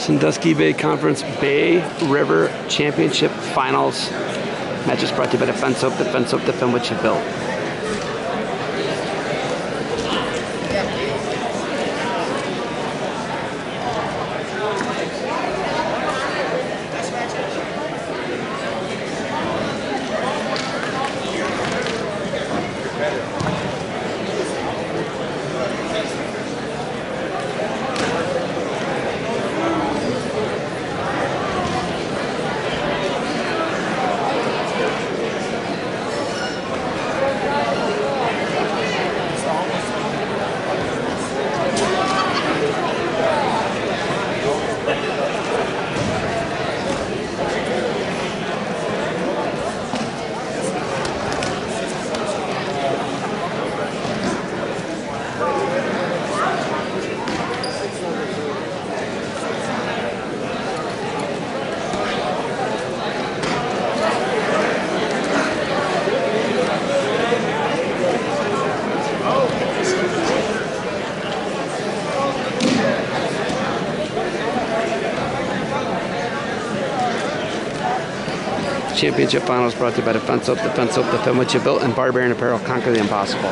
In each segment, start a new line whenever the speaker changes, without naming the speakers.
Sandusky Bay Conference Bay River Championship Finals. Match is brought to you by Defense Soap, Defense Soap, defend what you built. Championship Finals brought to you by Defense Soap, defend what you built, and Barbarian Apparel, conquer the impossible.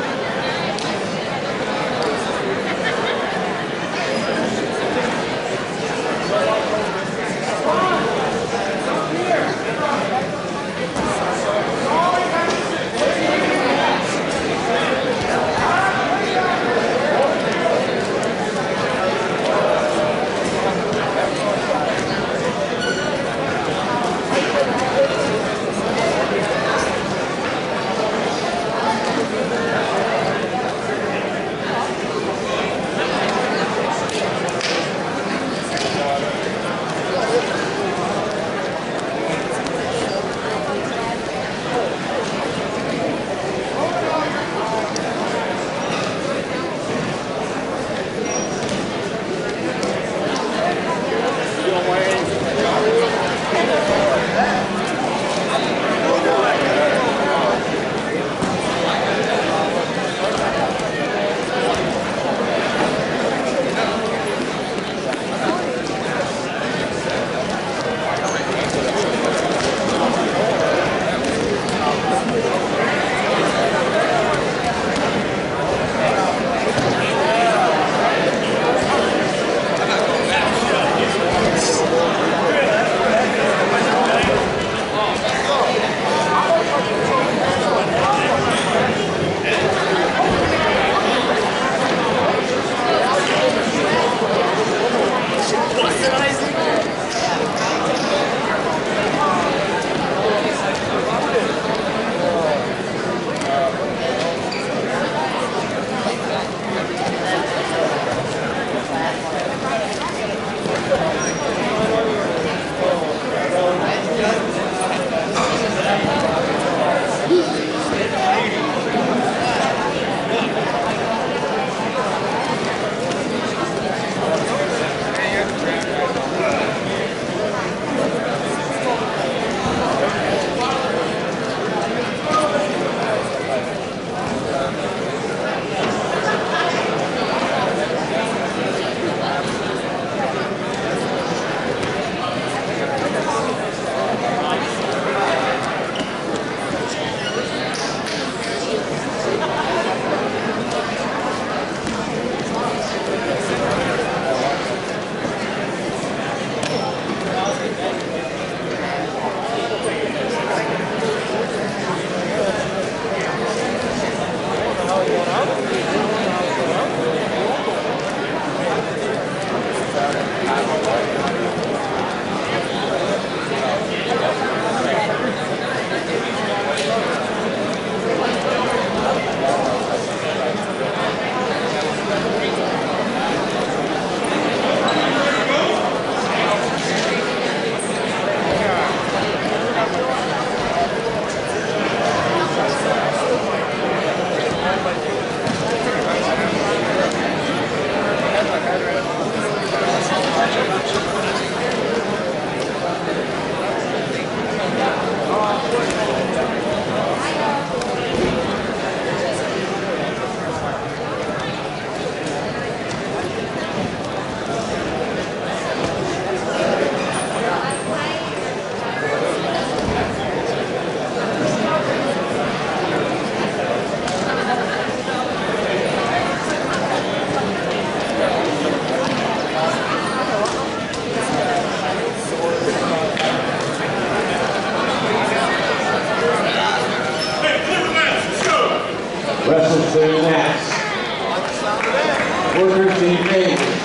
clear mats. Workers in favor.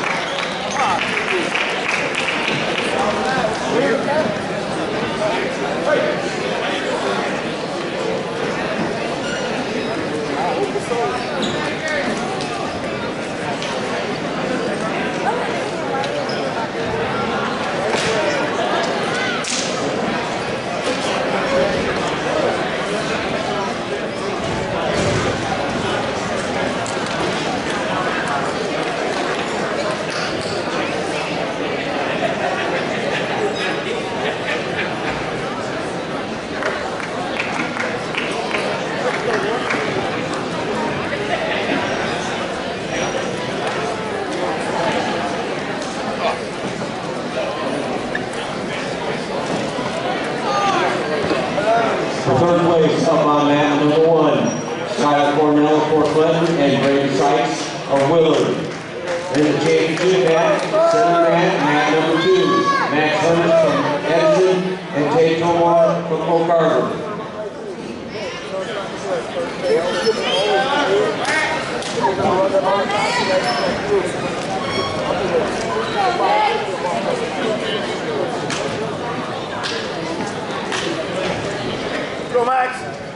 Third place up on mat number 1, Kyle Cornell, Fort Clinton, and Brady Sykes of Willard. In the championship mat, center mat number 2, Max Hunters from Edison and Tate Tomar from Oak Harbor.
Go, Max!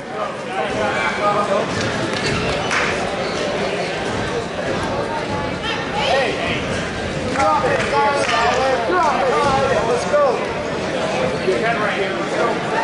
Hey! Drop it! Drop it! Let's go! Your head right here. Let's go.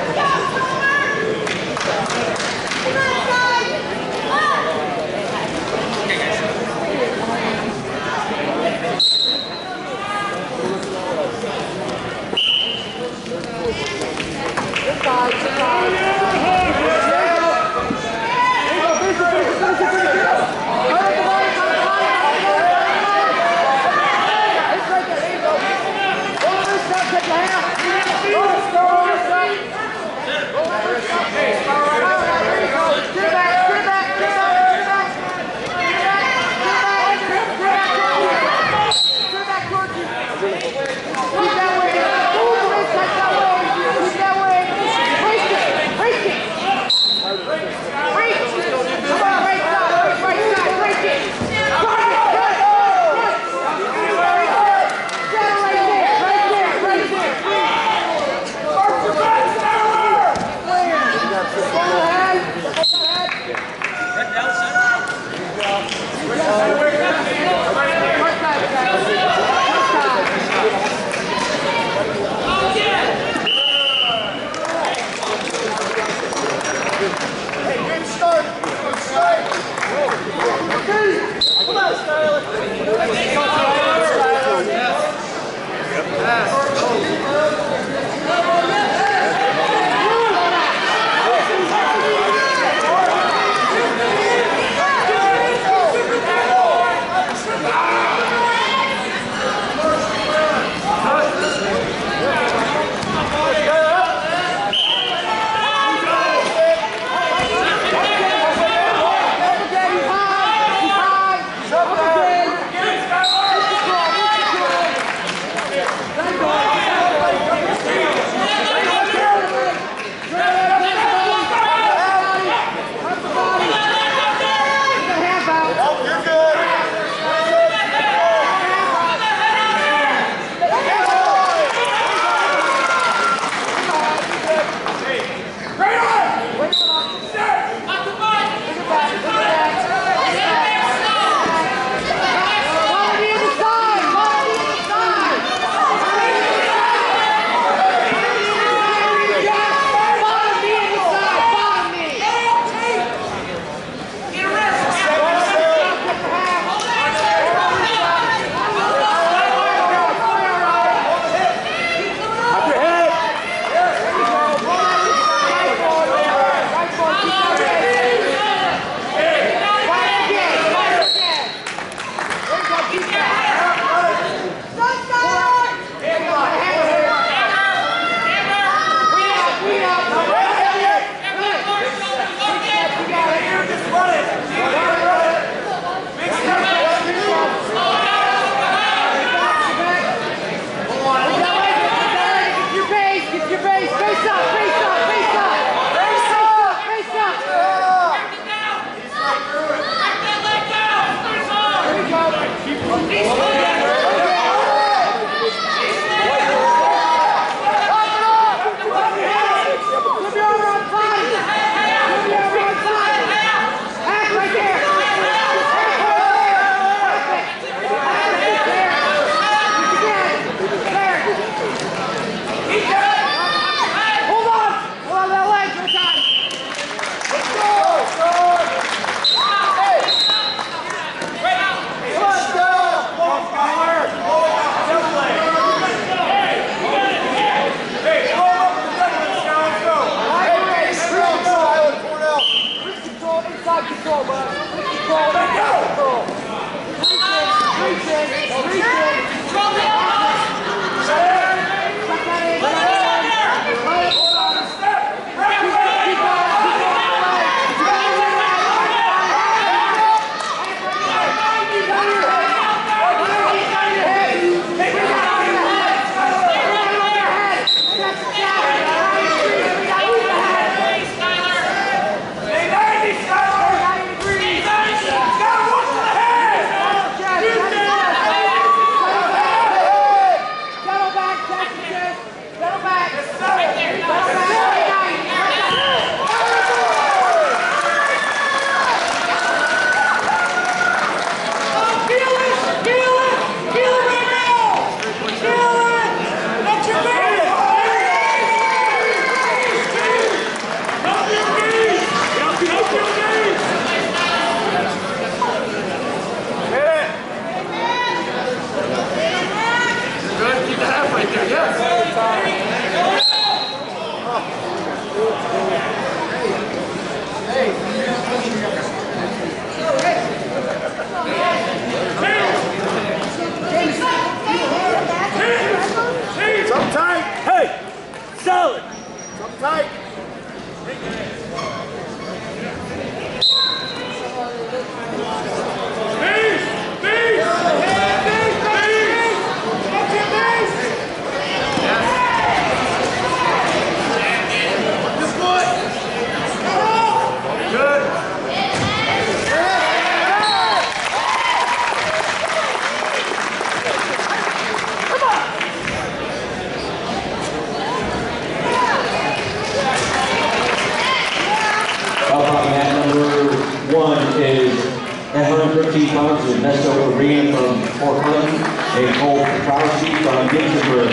and Mesto Arena from Fort Clinton, and Cole Petrowski from Gibsonburg.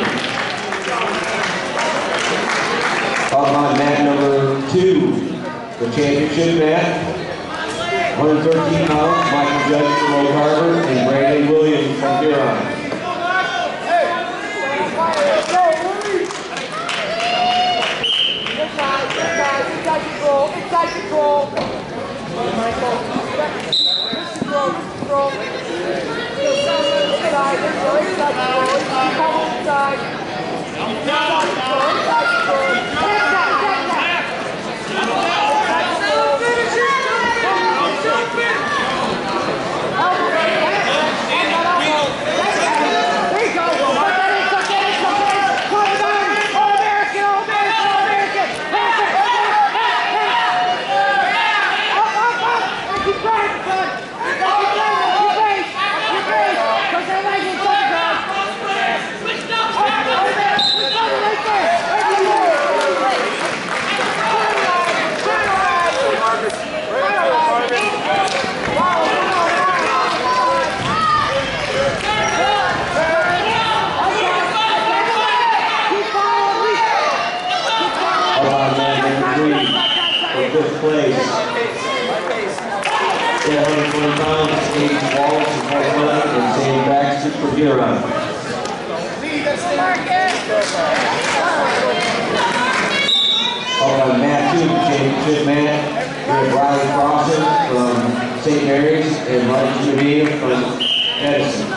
Followed by mat number 2, the championship mat. 113 pounds, Michael Judge from Oak Harbor and Brandon Williams from Huron.
Inside control. Michael. Control. Inside control.
Fifth place. 120 pounds, Steve Wallace from Fort Clinton and Sam Baxter from Huron. On mat 2, championship mat, we have Riley Crossan from St. Mary's and Martin Judea from Edison.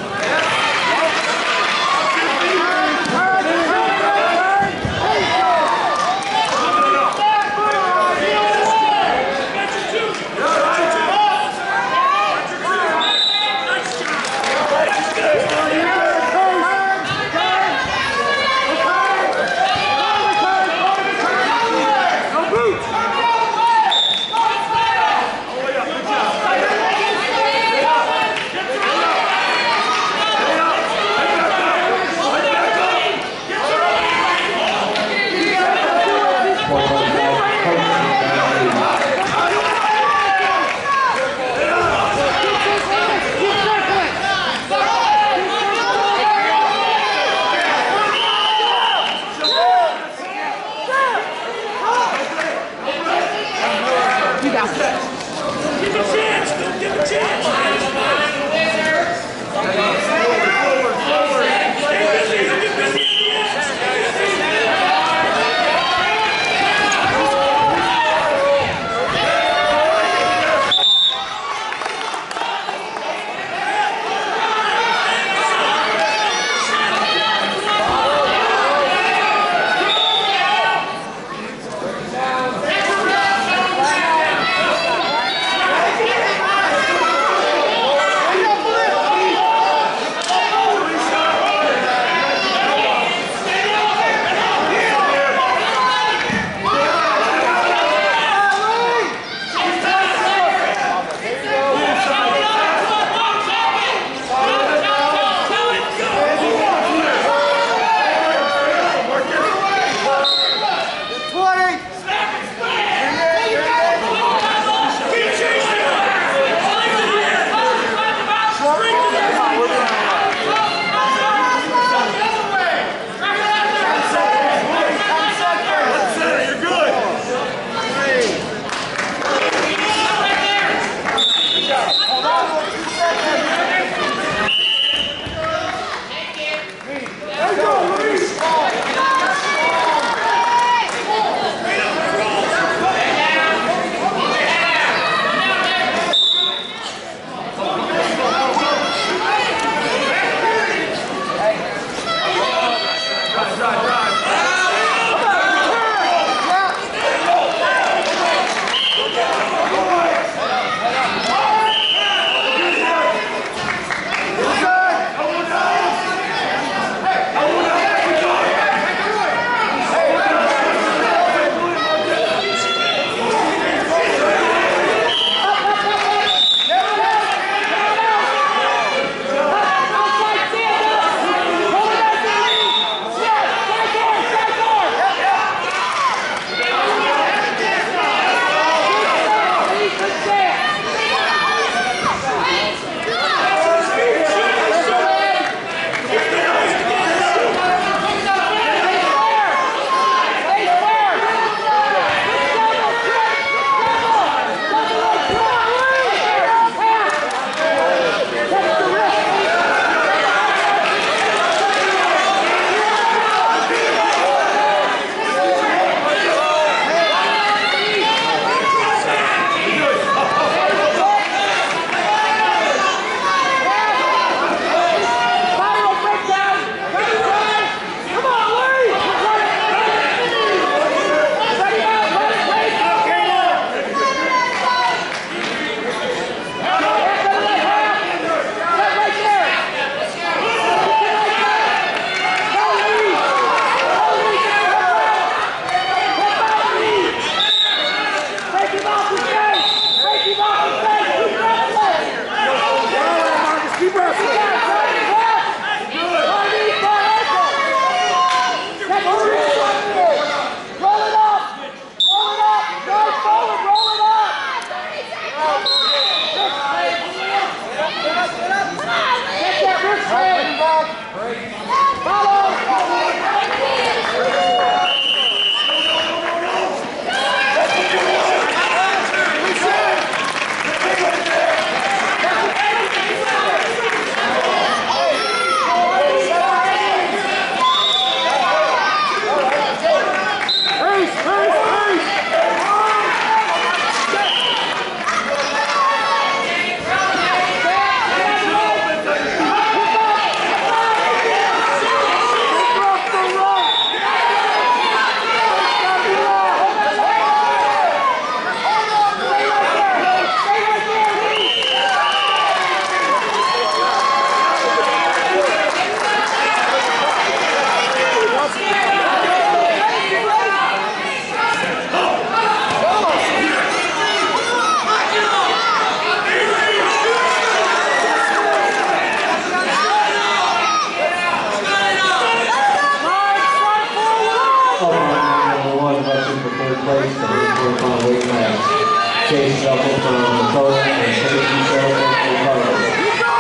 place, the 145 weight class. Chase Shuffle from Dakota and Timothy Shuffle from Carter.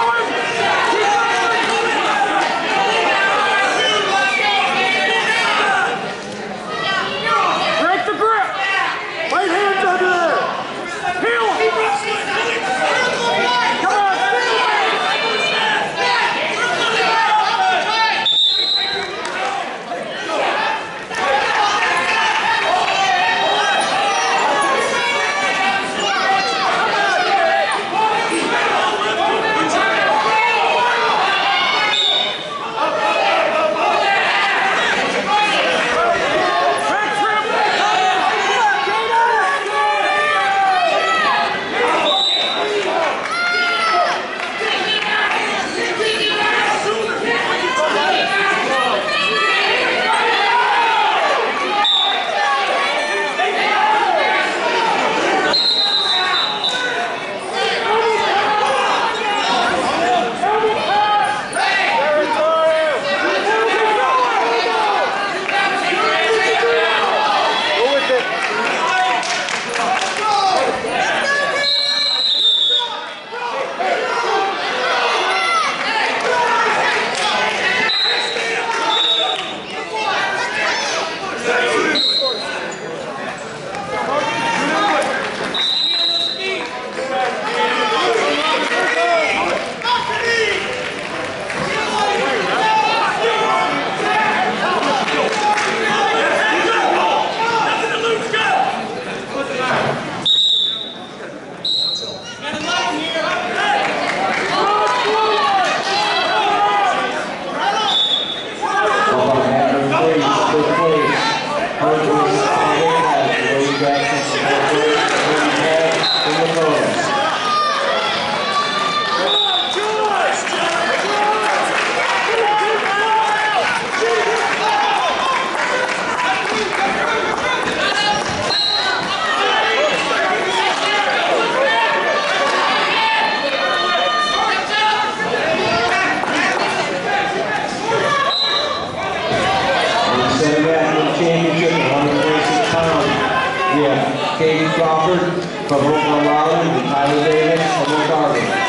From Oklahoma, and Tyler Davis from Oklahoma.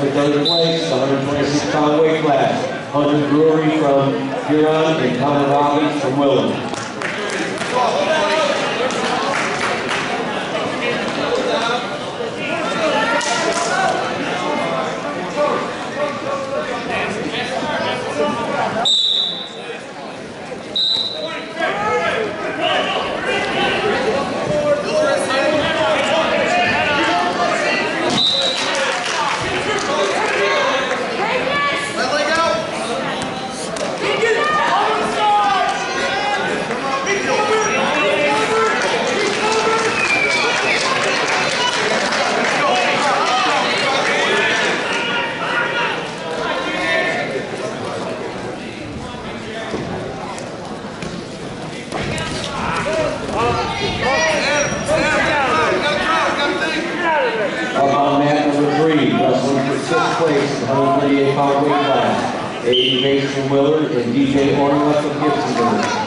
in third place, the 126-pound weight class. Hunter Brewery from Huron and Connor Robbins from Willard. Sixth place, 138-pound weight class. A.D. Bates from Willard and DJ Ornella from Gibsonburg.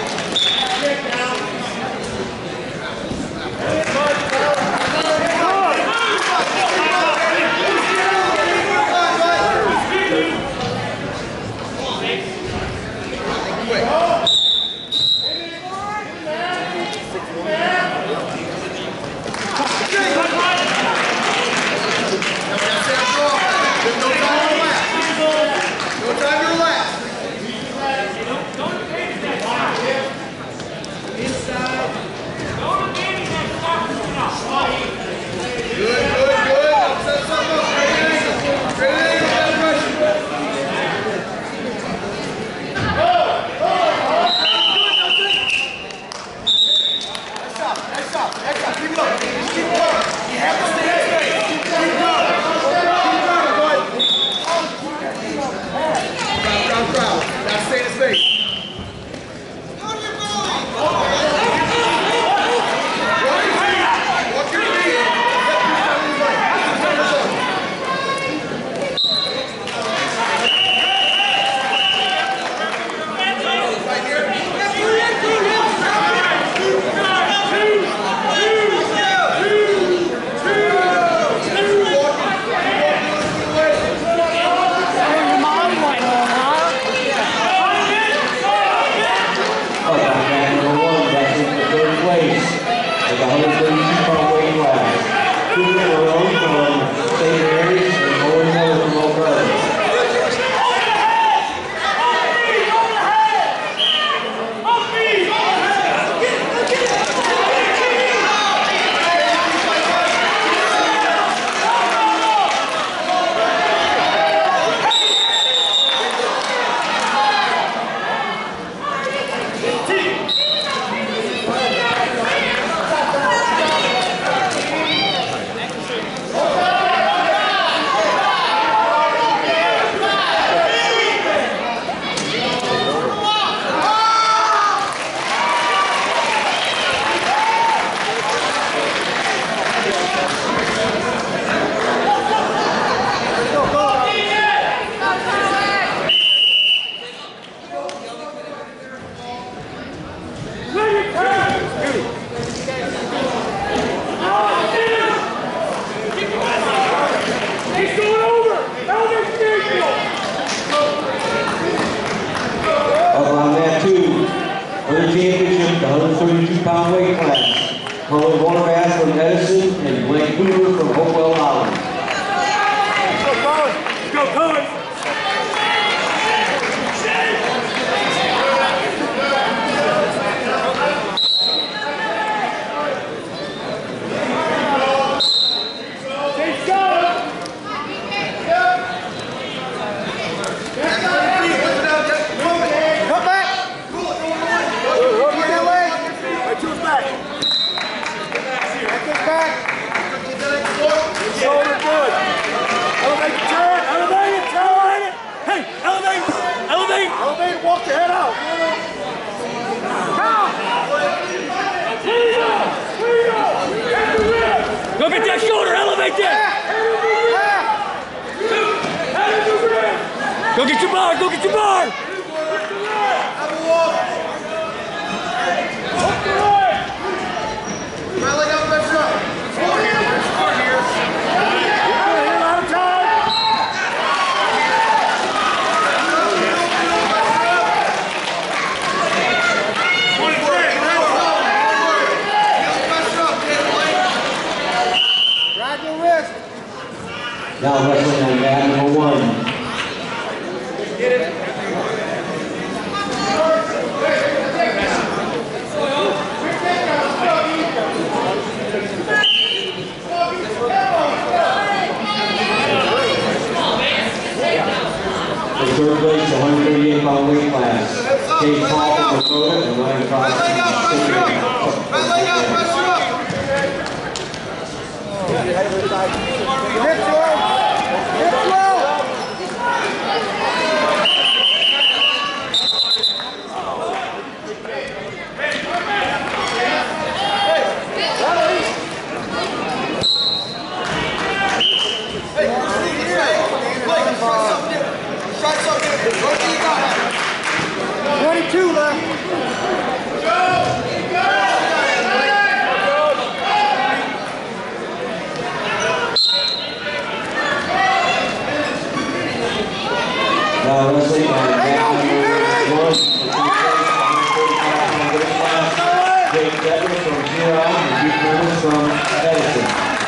For the championship, the 132-pound weight class, Colin Warbass from Edison and Blake Hoover from Hopewell Holland.
Let's go, Colin! Walk your head out. Go get that shoulder, elevate that. Go get your bar, go get your bar. Have a walk. Hook the leg. Right leg up, left foot. Four here. You're a lot of time.
Now wrestling on mat number 1.
Get it.
The third place, the 138-pound weight class. Dave Paul from Dakota and Ryan Cross from Cincinnati.
Right leg up, press her up. Hips low. Hips low. Try something. 22 left.
Now wrestling on mat number 1. Jake Decker from Huron and Duke Curtis from Edison.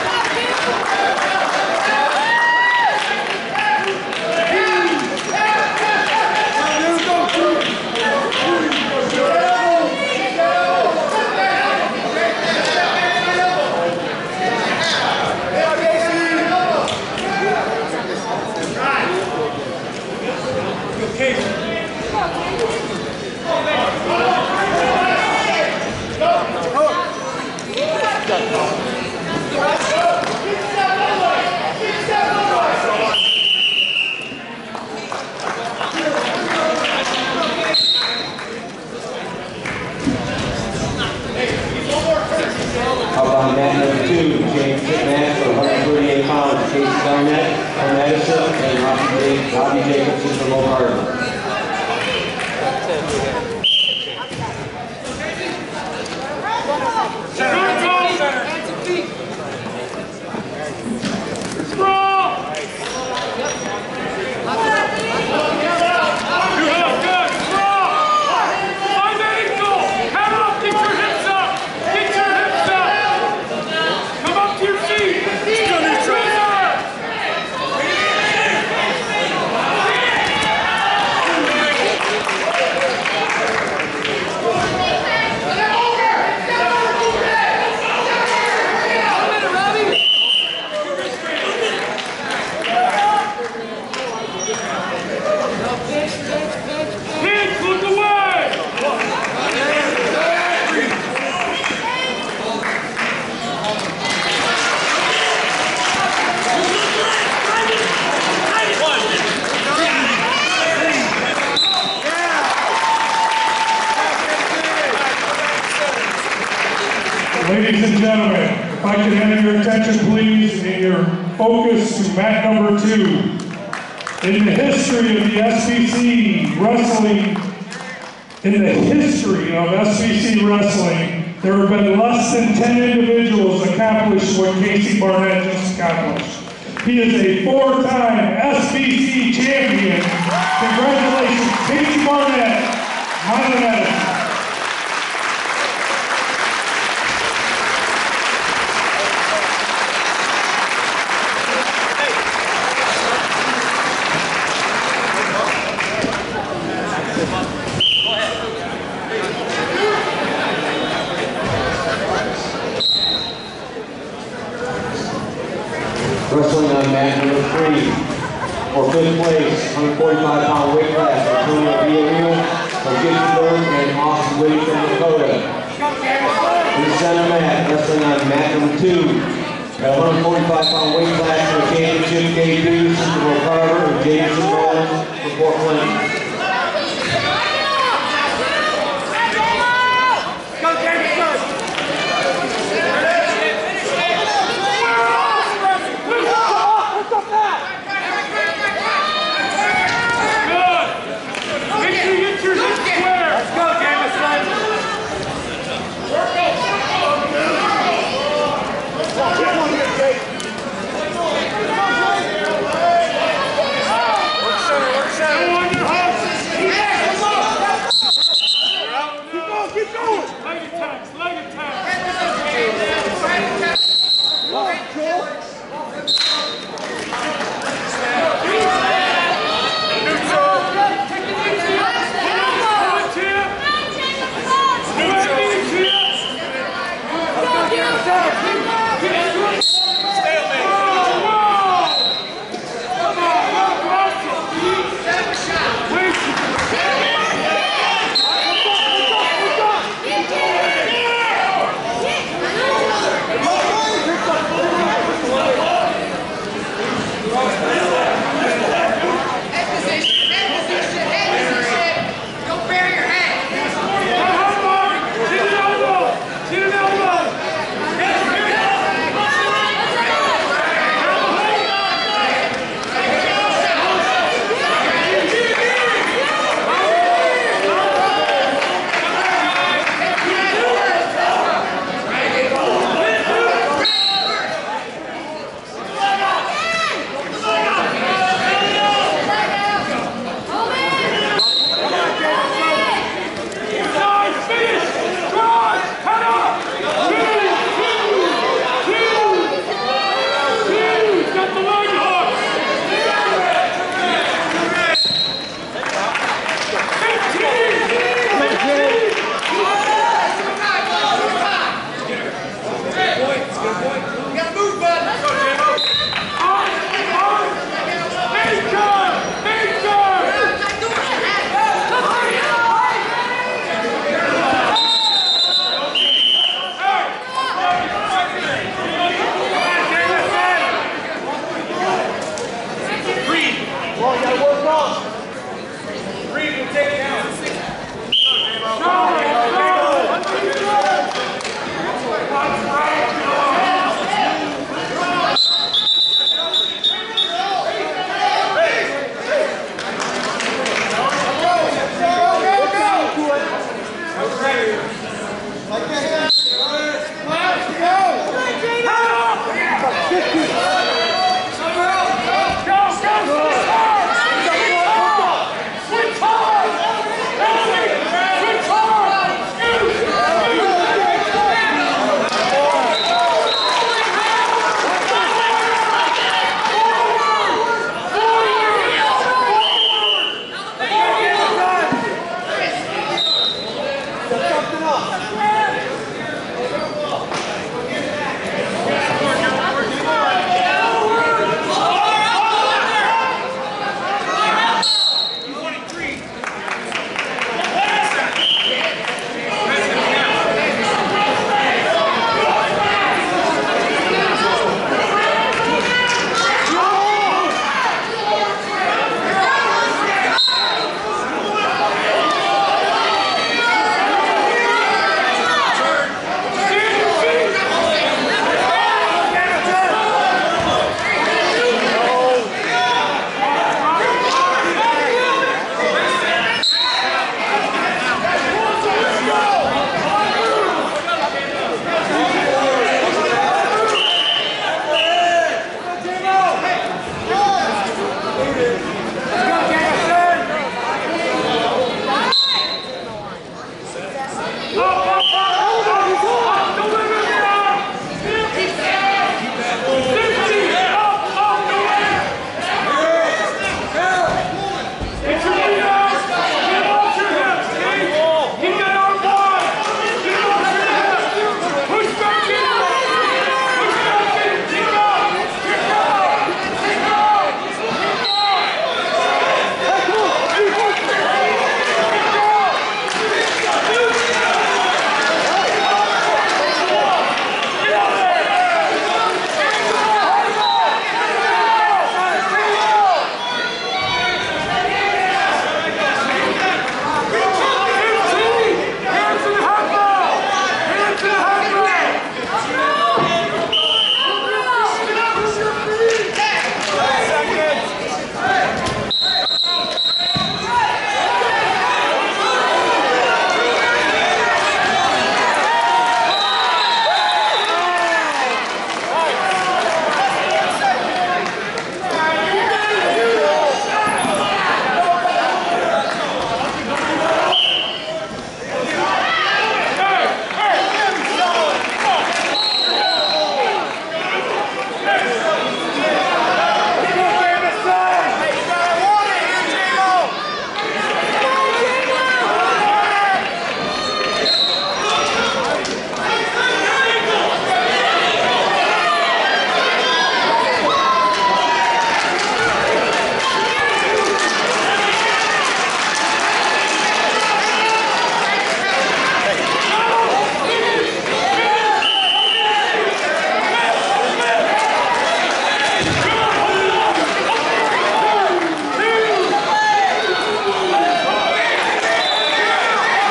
Up on mat number 2, championship match for 138 pounds, Casey Garnett from Edison and Robbie Jacobson from Oak Harbor.
Ladies and gentlemen, if I could have your attention please and your focus to mat number 2. In the history of the SBC wrestling, there have been less than 10 individuals accomplished what Casey Barnett just accomplished. He is a 4-time SBC champion. Congratulations, Casey Barnett, Mount Edison.
Wrestling on mat number 3 for 5th place, 145-pound weight class, Antonio Villarreal from Gibsonburg and Austin Williams from Dakota. In the center mat, wrestling on mat number 2 at 145-pound weight class for the championship, Dave Peterson from Oak Harbor and Jameson Rollins from Fort Clinton.
Work center, work center.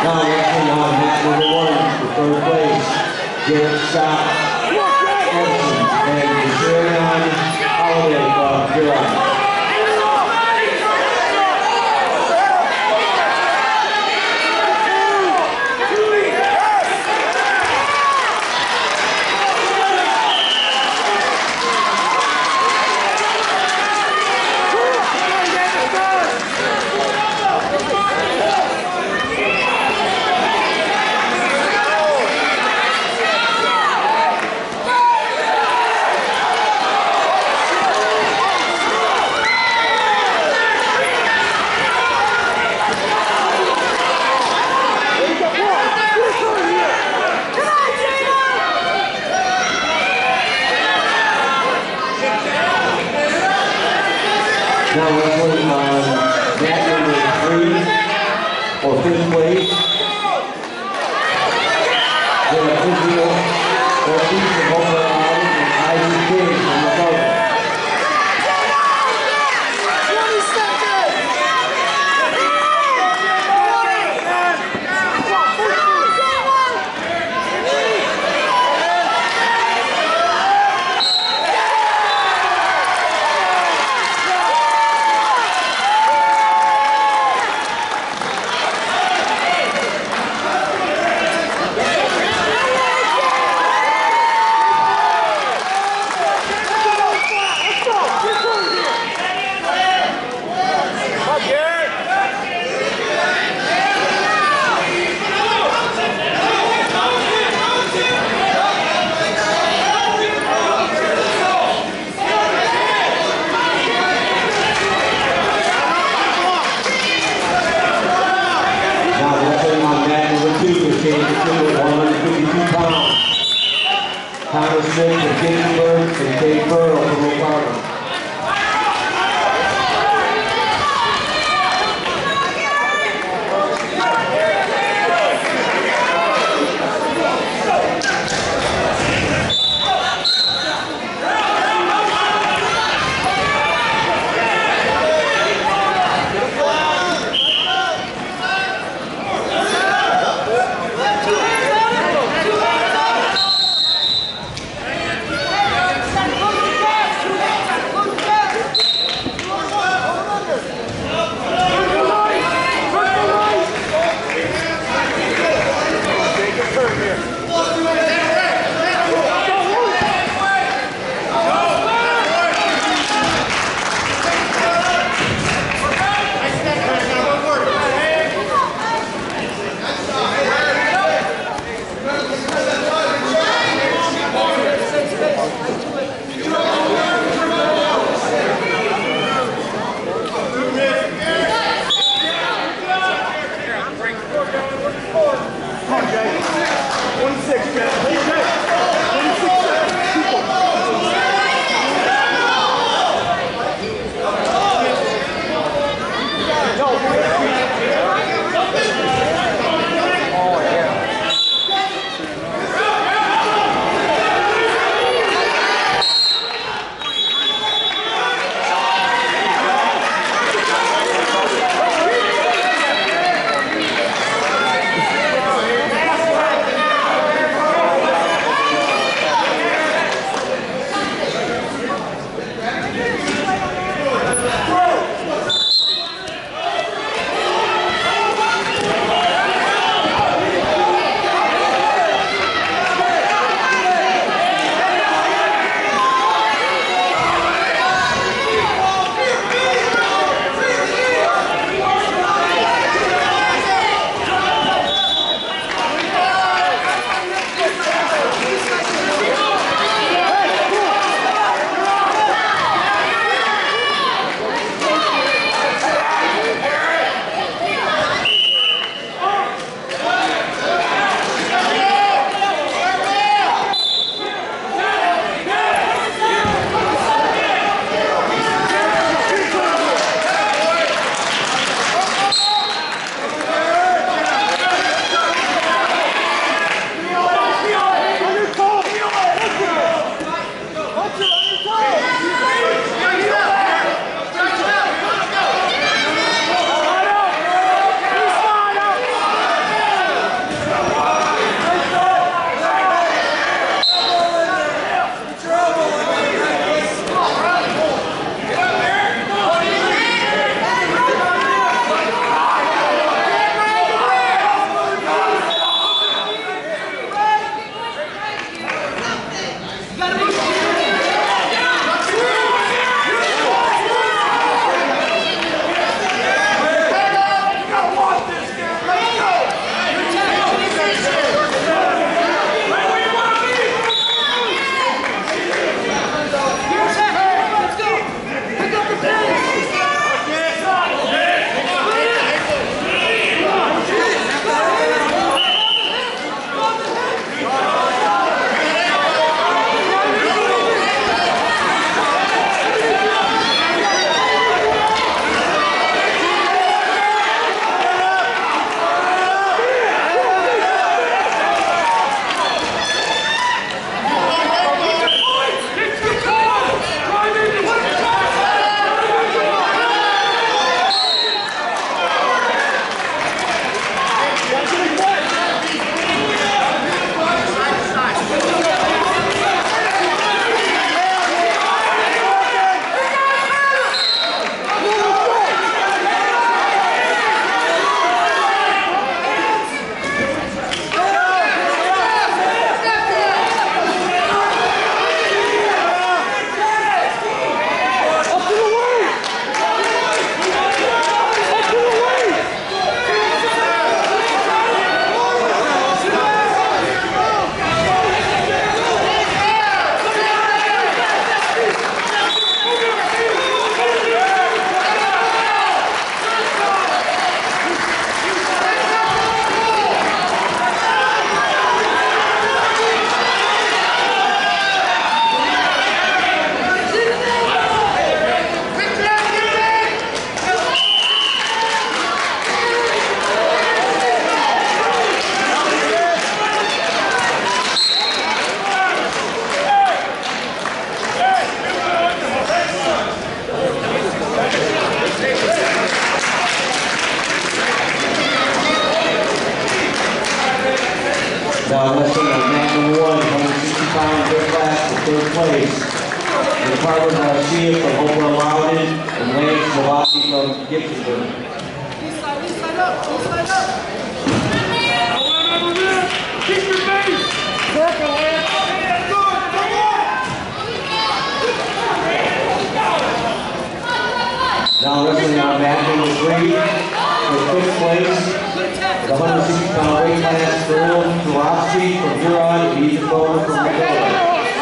Now wrestling on mat number 1 for third place, Garrett Scott Edson and Sharon Holiday from Huron. Now wrestling on mat number 3 for fifth place. The physio or piece of overall and Isaac King from the cover. Thomas Smith from Ginsburg and Dave Burrow from O'Connor. Now wrestling on mat number 1, 160-pound weight class for third place. The Carver Garcia from Hopewell Mountain and Lance Milwaukee from Gibsonburg.
Keep your base! Circle, Lance!
Now wrestling on mat number 3 for 5th place. The 160-pound weight class, Earl Kowalski from Huron and Ethan Bowman from Minnesota.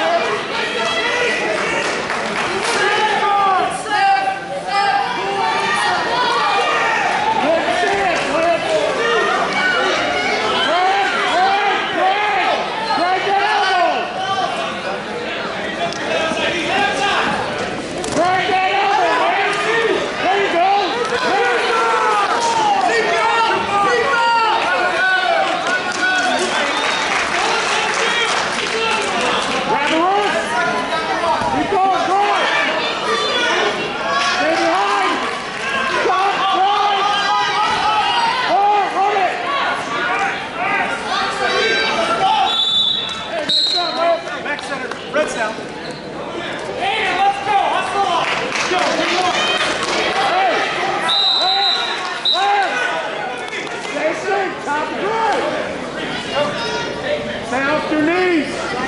Stay off your knees!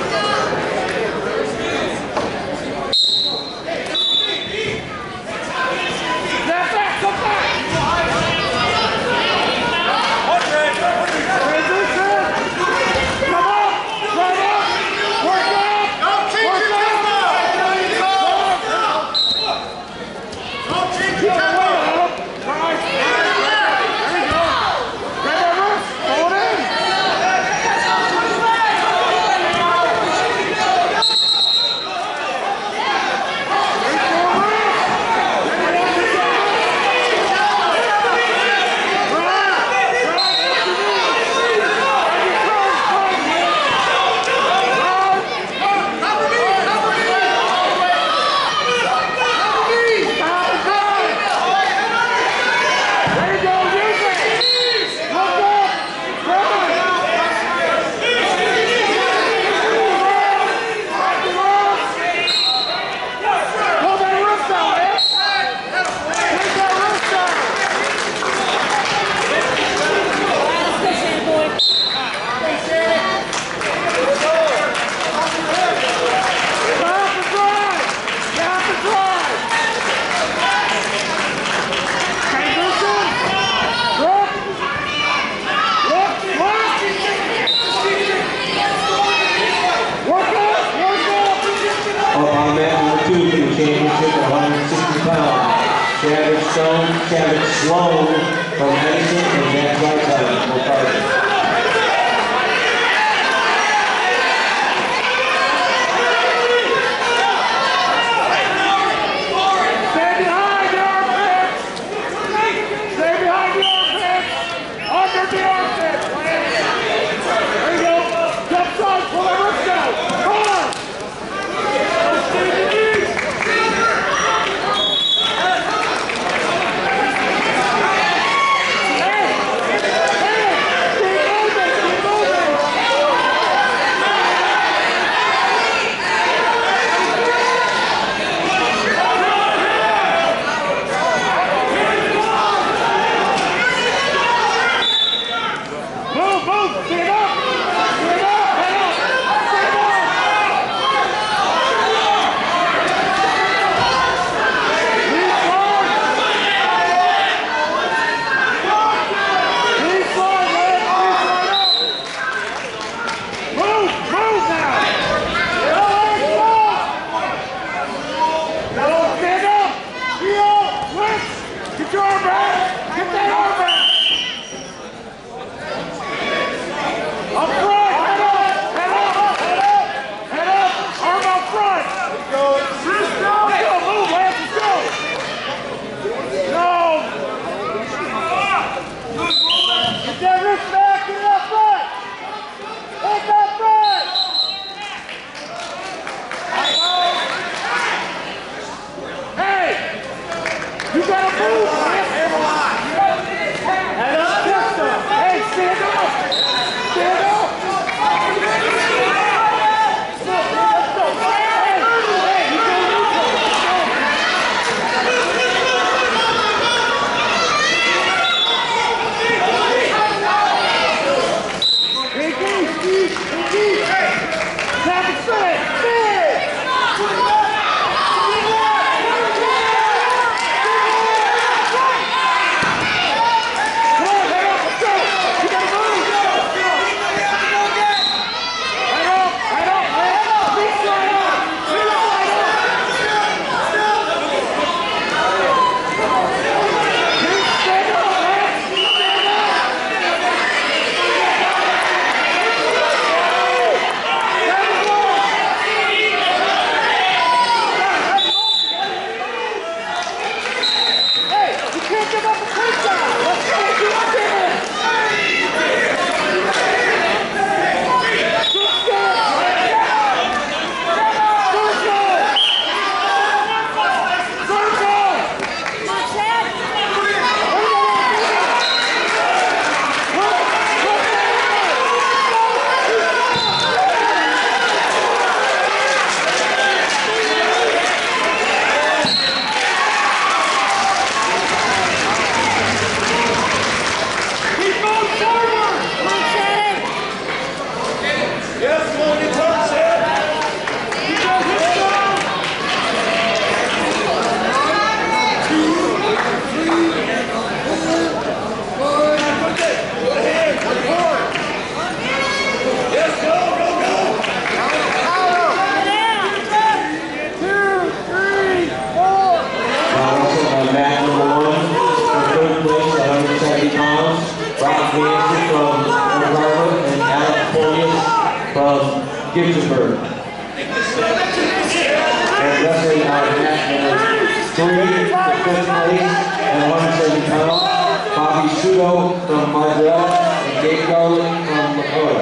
Step back, come back! Transition! Come up! Right up! Work up! Don't change your tempo! Don't change your tempo! Right! There you go! Grab that wrist! Pull it in!
Kevin Sloan from Edison and Jack Whiteside from Carter.
Stay behind the armpits! Stay behind the armpits! Under the armpits! There you go! Jump side, pull that wrist down! Come on! Stay to the knees!
Gibsonburg. And wrestling out of match number 3 for 5th place and 170 pounds, Bobby Sudo from Margaret and Dave Garland from Lakota.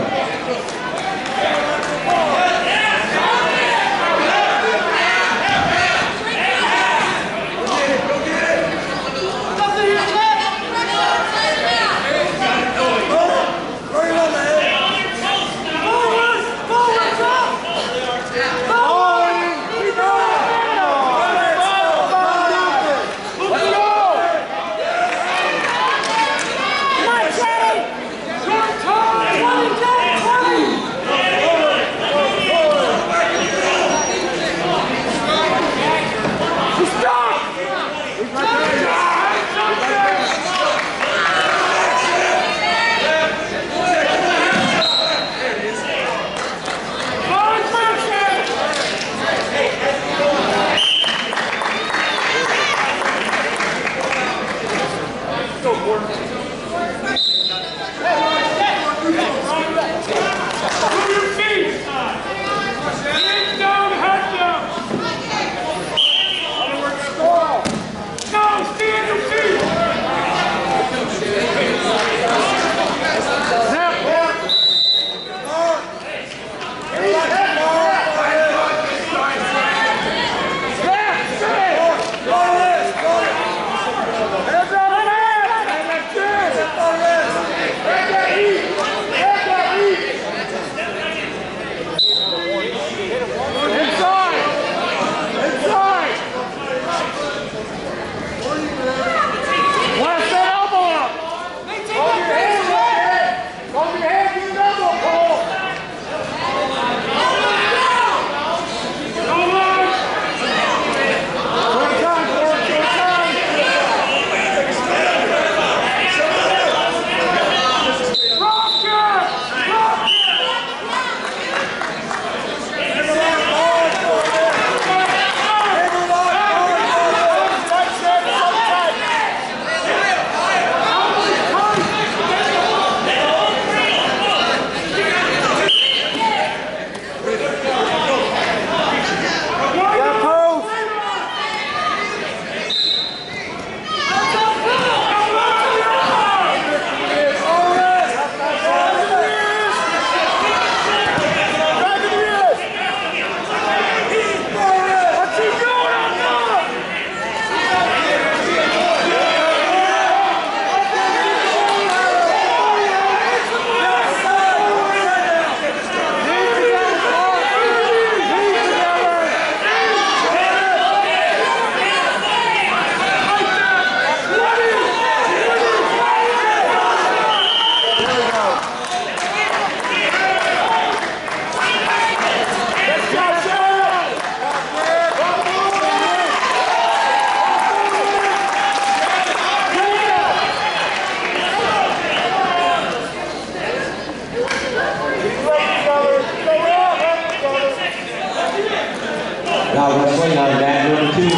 Now wrestling on mat number 2 for the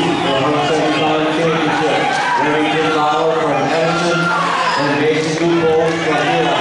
175 championship. Remington Lauer from Edison and Mason Loophole from Newell.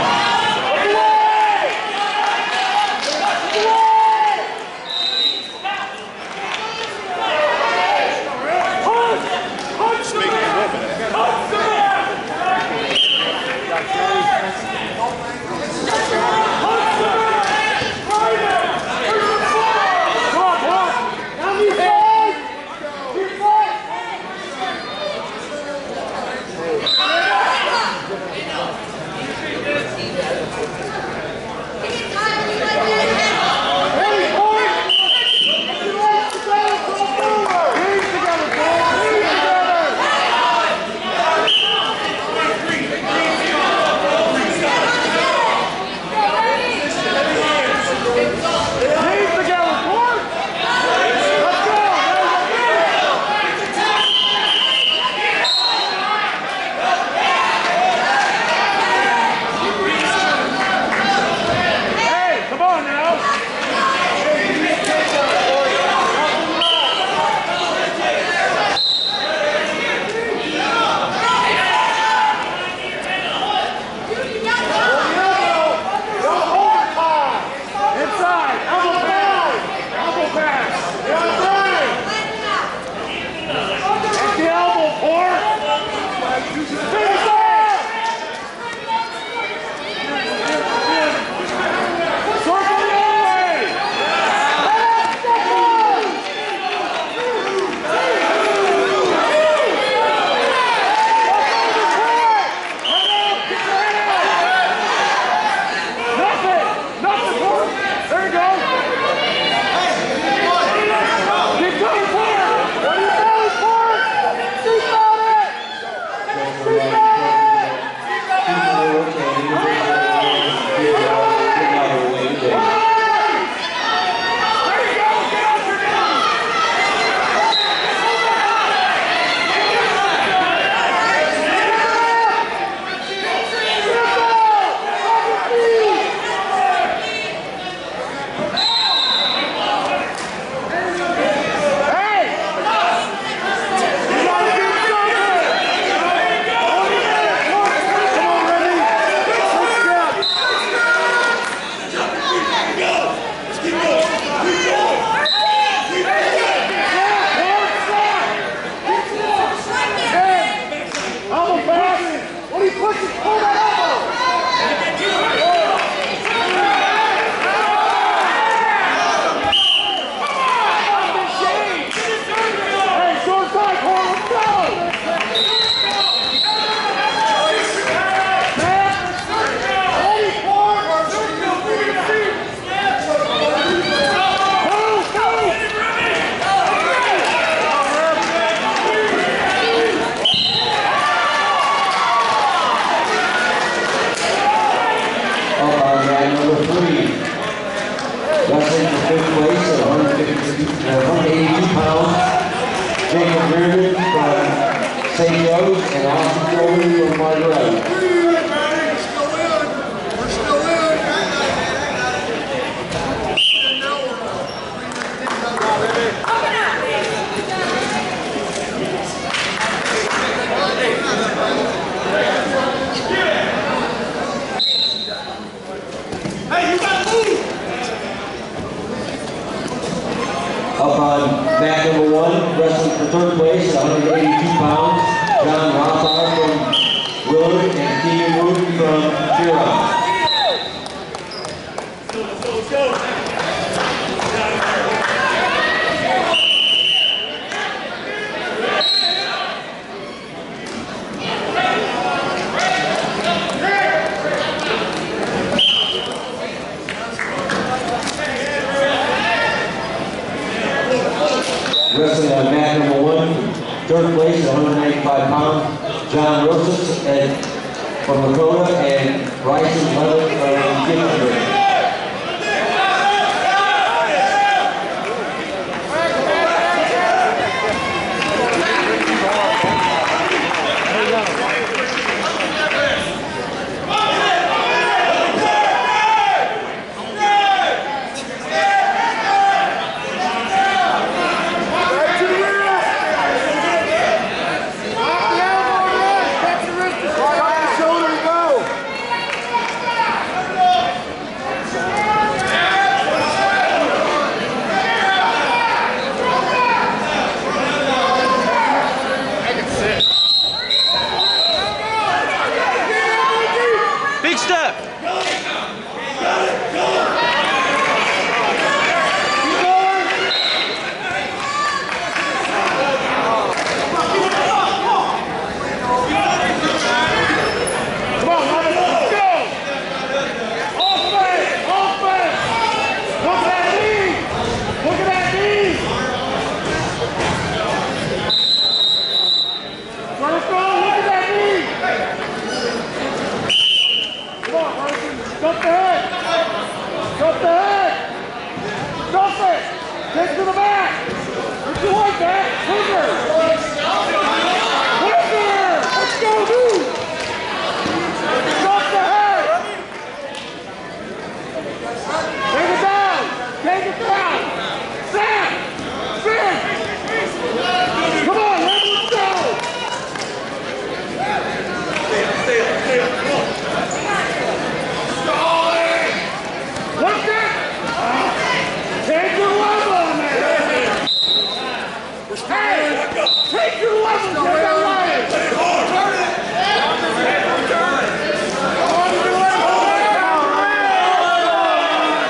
Coleman from Margaret. Up on mat number 1, wrestling for third place at 182 pounds, John Rothar from Willard and Keegan Wood from Huron.
Let's go.
Wrestling on mat number 1, third place at 195 pounds, John Rosas from Lakota and Bryson Levitt from Gaithersburg.
Big step.
Drop the head! Drop the head! Drop it! Take it to the back! If you like that, Hoover! Hoover! Let's go, dude! Drop the head! Take it down! Take it down! Sam! Sam! Come on, let's go! Stay up, come on! Look it! Take your level, man! Hey! Take your level, get that way! Turn it! Turn it!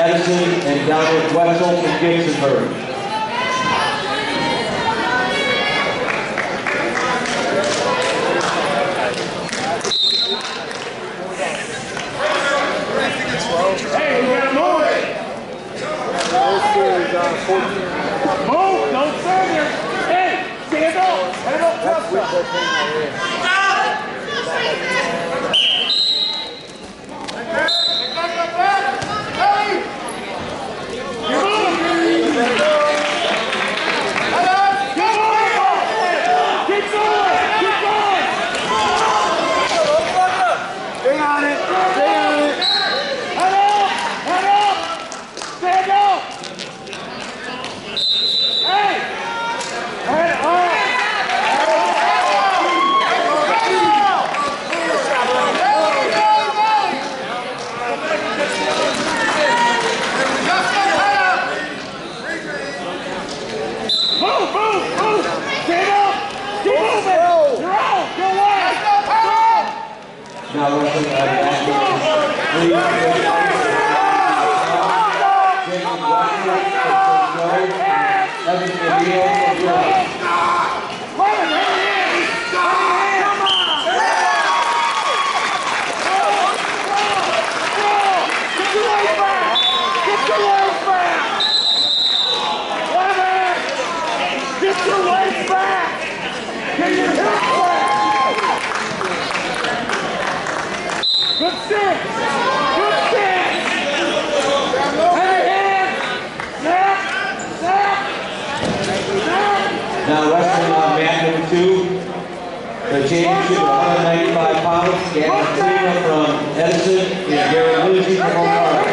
Edison, and Dominic Wetzel from Gibsonburg.
Hey, we gotta move it! Move! Don't stand there! Hey! Stand up! Stand up!
Now listen,
Good stick! Good stick! Heavy hand! Snap! Snap! Snap!
now wrestling on mat number 2, the championship of 195 pounds, Gavin Freeman from Edison and Gary Lucy from Ohio.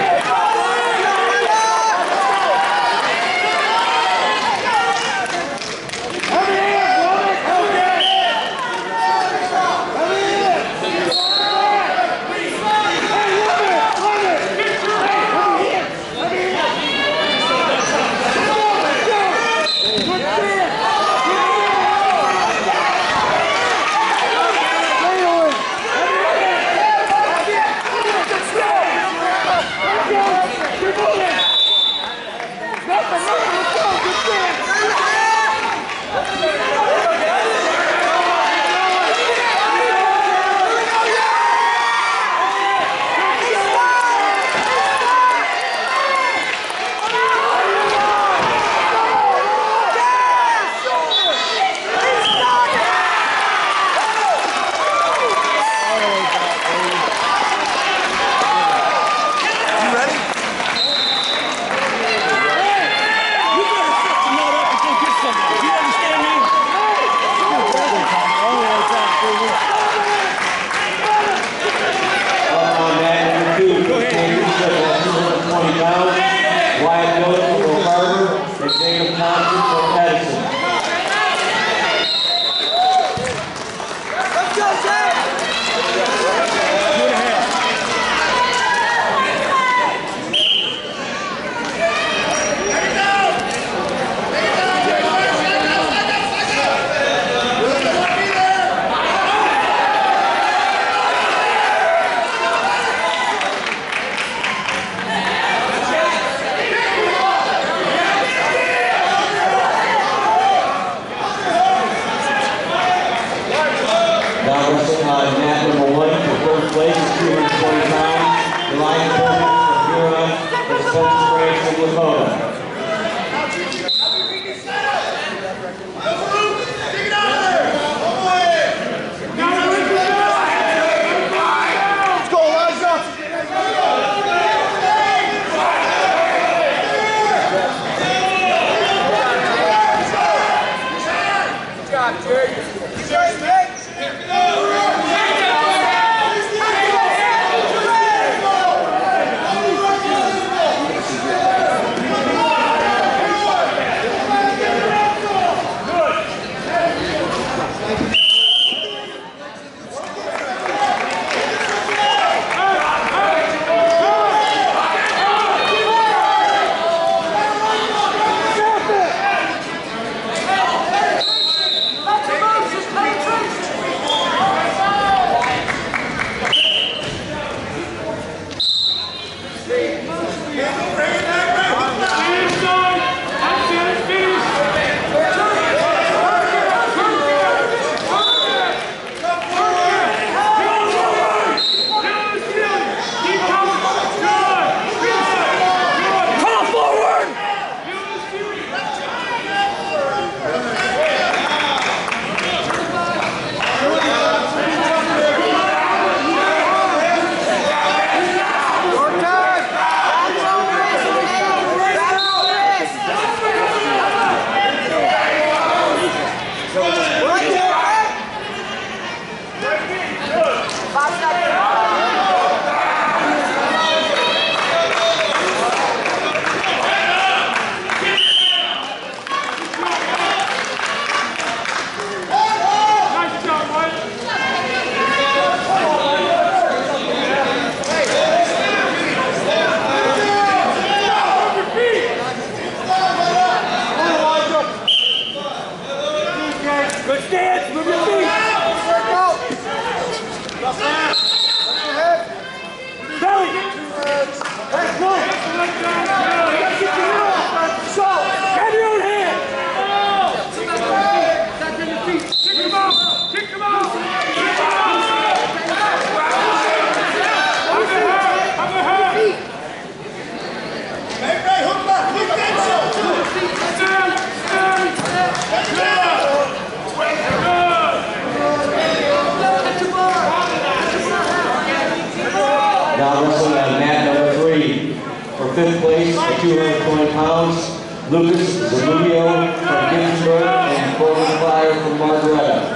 fifth place at 220 pounds, Lucas Zanubio from Ginsburg and Corbin Flyer from Margaretta.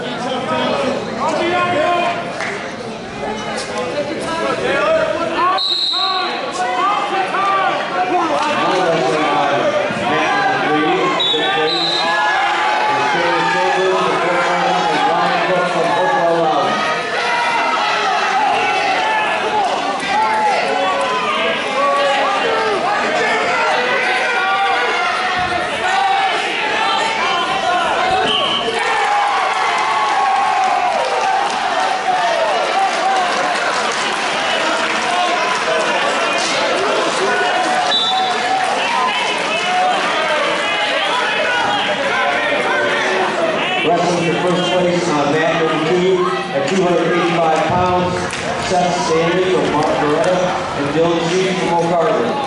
Wrestling for first place on mat number 2 at 285 pounds, Seth Sanders from Margaretta and Dylan Sheep from Oak Harbor.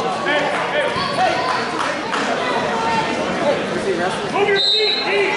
Move your feet, Pete!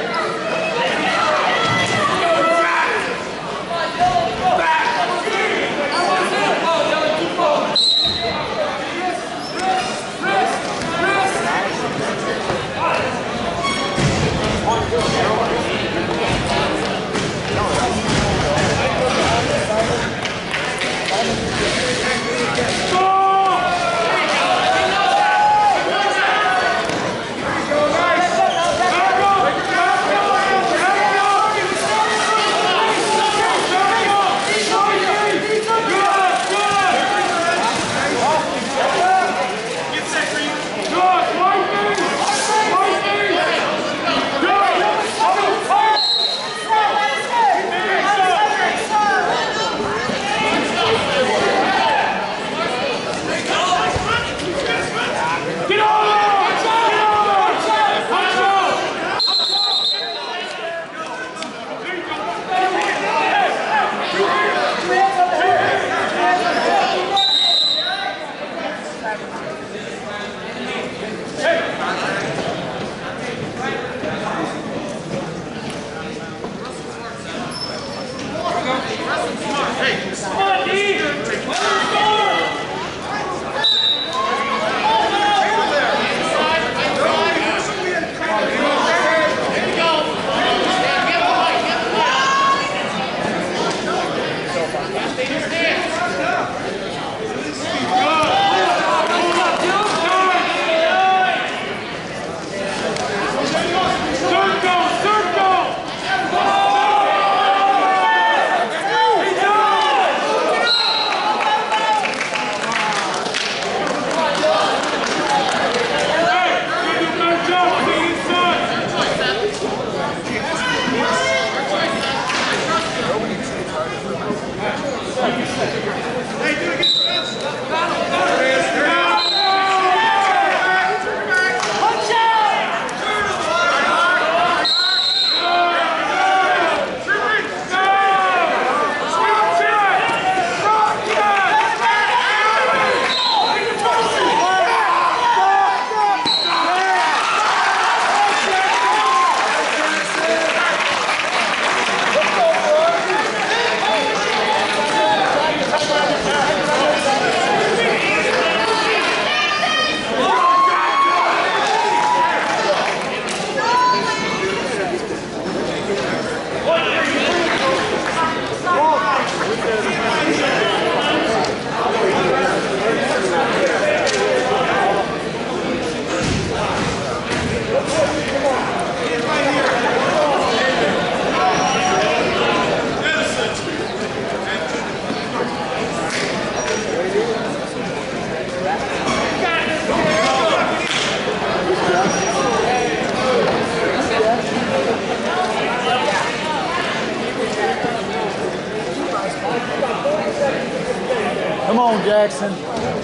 Come on, Jackson.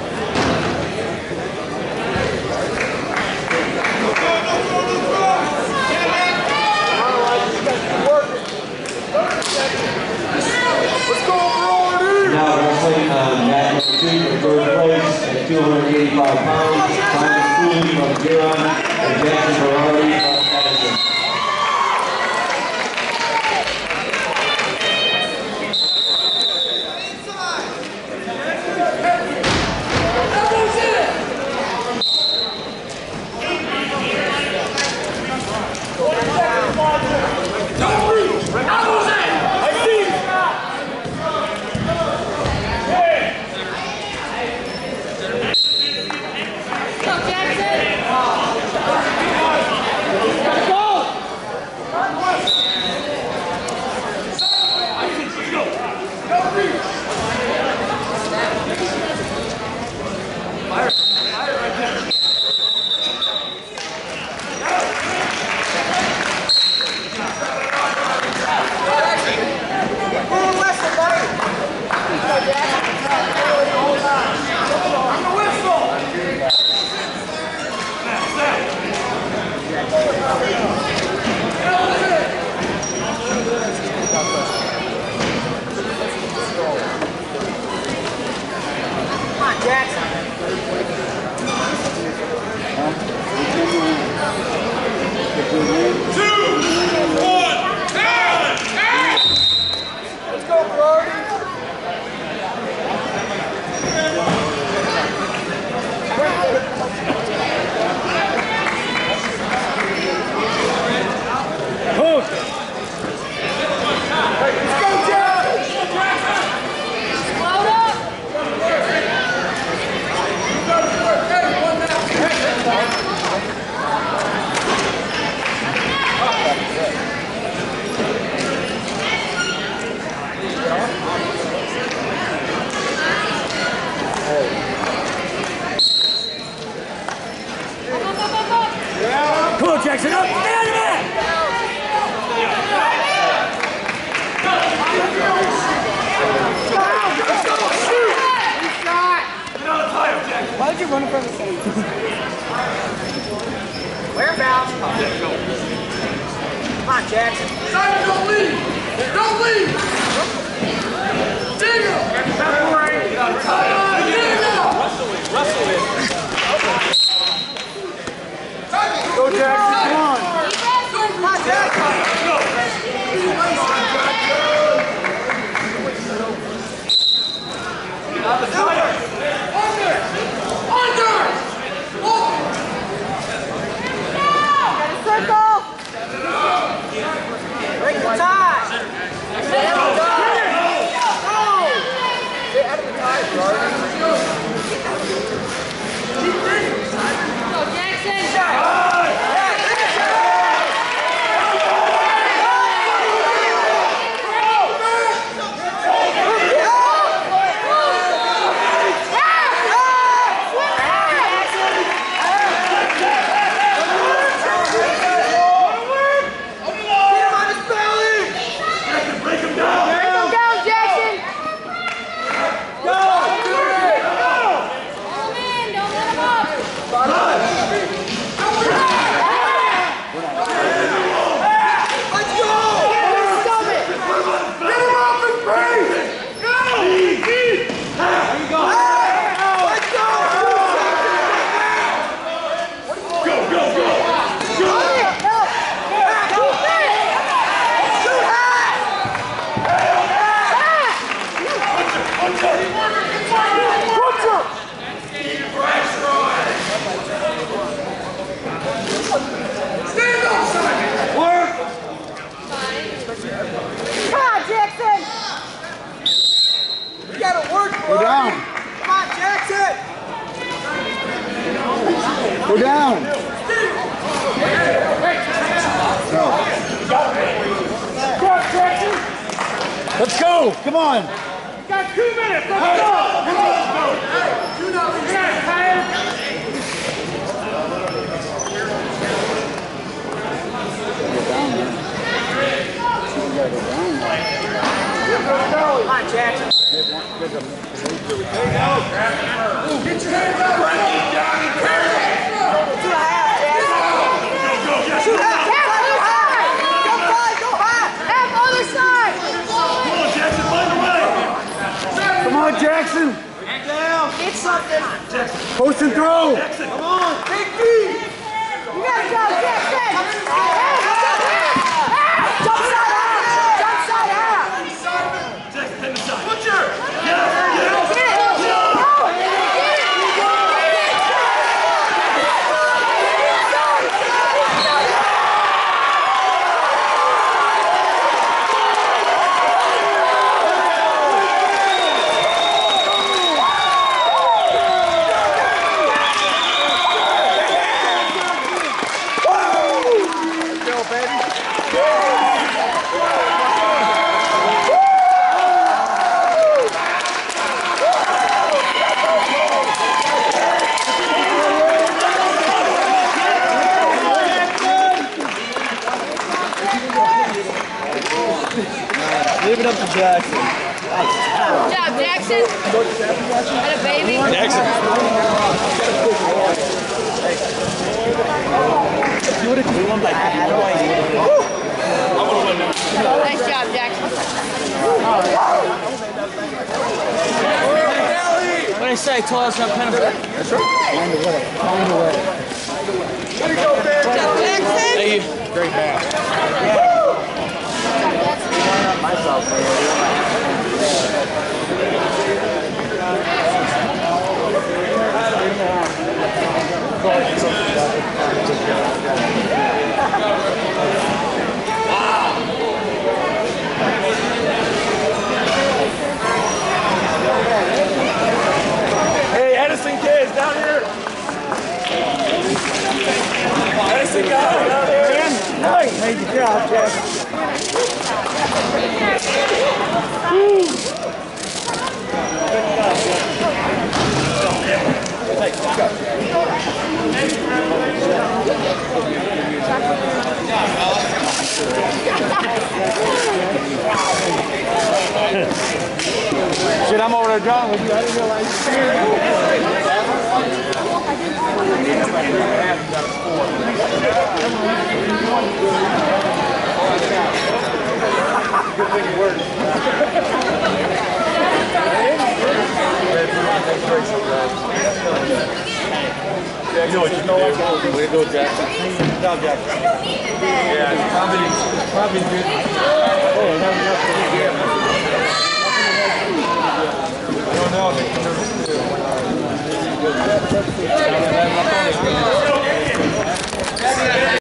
Now wrestling on mat number 2 for third place at 285 pounds, Thomas Cooley from Giron and Jackson Ferrari from Edison.
Jackson, up! Get out of there! Why did you run in front of the stage? Whereabouts? Come on, Jackson. Simon, don't leave! Don't leave! Dig him! Separate! Russell in. Go, Jackson, come on! Come on, Jackson! Go! Break the tie! Stay out of the tie! Stay out of the tie, Jordan. Go, Jackson! Go down. Come on, Jackson. Go down. No. Go on, Jackson. Let's go. Come on. Got 2 minutes. Let's go. Come on. You know we got tired. Come on, Jackson. There you go. Get your hands up. Break it down and carry it. 2.5, Jackson. Go, Jackson. 2.5. Go high. Go high. Half other side. Come on, Jackson. Find the way. Come on, Jackson. Hand down. Get something. Jackson. Post and throw. Jackson. Come on. Big D. You gotta go, Jackson. Jump side out. Jump side out. Jackson, take the side. Butcher. Get up. Leave it up to Jackson. Good job, Jackson. Had a baby. Jackson. You would have won by 5 points. I would have won.
Nice job, Jackson.
What did I say? I told us about penalty.
That's right. Find a way. Find a way. There you go, Ben.
Jackson.
Thank you.
Great pass. Hey, Edison kids, down here. Edison guys, down here. Nice. Hey, good job, Jeff. Shit, I'm over there drawing with you. I didn't realize good thing it worked. You know what you can do. Way to go, Jackson. Good job, Jackson. Yeah, it's probably good. Oh, not enough to get. I don't know.